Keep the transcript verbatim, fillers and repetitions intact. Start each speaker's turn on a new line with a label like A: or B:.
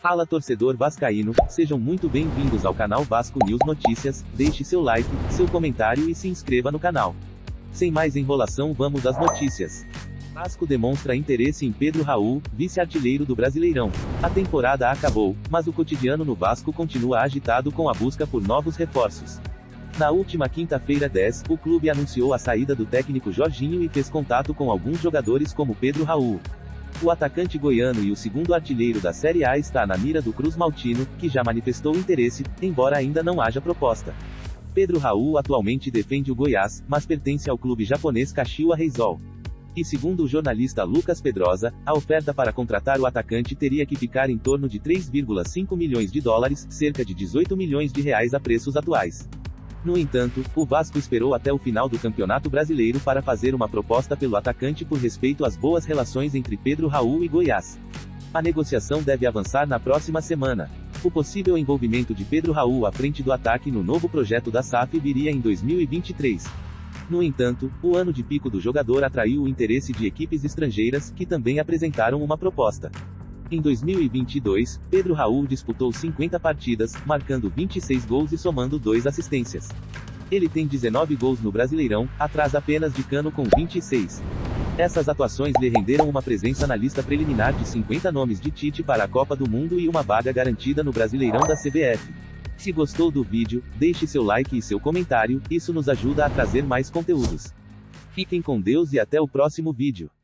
A: Fala torcedor vascaíno, sejam muito bem-vindos ao canal Vasco News Notícias, deixe seu like, seu comentário e se inscreva no canal. Sem mais enrolação, vamos às notícias. Vasco demonstra interesse em Pedro Raul, vice-artilheiro do Brasileirão. A temporada acabou, mas o cotidiano no Vasco continua agitado com a busca por novos reforços. Na última quinta-feira dez, o clube anunciou a saída do técnico Jorginho e fez contato com alguns jogadores como Pedro Raul. O atacante goiano e o segundo artilheiro da Série A está na mira do Cruz Maltino, que já manifestou interesse, embora ainda não haja proposta. Pedro Raul atualmente defende o Goiás, mas pertence ao clube japonês Kashiwa Reysol. E segundo o jornalista Lucas Pedrosa, a oferta para contratar o atacante teria que ficar em torno de três vírgula cinco milhões de dólares, cerca de dezoito milhões de reais a preços atuais. No entanto, o Vasco esperou até o final do Campeonato Brasileiro para fazer uma proposta pelo atacante por respeito às boas relações entre Pedro Raul e Goiás. A negociação deve avançar na próxima semana. O possível envolvimento de Pedro Raul à frente do ataque no novo projeto da S A F viria em dois mil e vinte e três. No entanto, o ano de pico do jogador atraiu o interesse de equipes estrangeiras, que também apresentaram uma proposta. Em dois mil e vinte e dois, Pedro Raul disputou cinquenta partidas, marcando vinte e seis gols e somando duas assistências. Ele tem dezenove gols no Brasileirão, atrás apenas de Cano com vinte e seis. Essas atuações lhe renderam uma presença na lista preliminar de cinquenta nomes de Tite para a Copa do Mundo e uma vaga garantida no Brasileirão da C B F. Se gostou do vídeo, deixe seu like e seu comentário, isso nos ajuda a trazer mais conteúdos. Fiquem com Deus e até o próximo vídeo.